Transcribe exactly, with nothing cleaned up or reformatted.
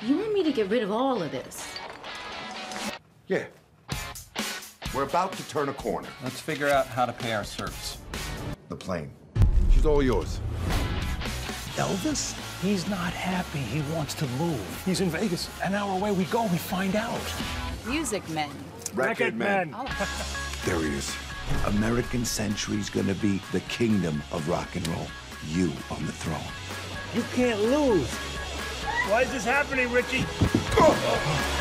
You want me to get rid of all of this? Yeah. We're about to turn a corner. Let's figure out how to pay our certs. The plane. She's all yours. Elvis? He's not happy. He wants to move. He's in Vegas. An hour away we go, we find out. Music men. Record men. Oh. There he is. American Century's gonna be the kingdom of rock and roll. You on the throne. You can't lose. Why is this happening, Richie? Oh.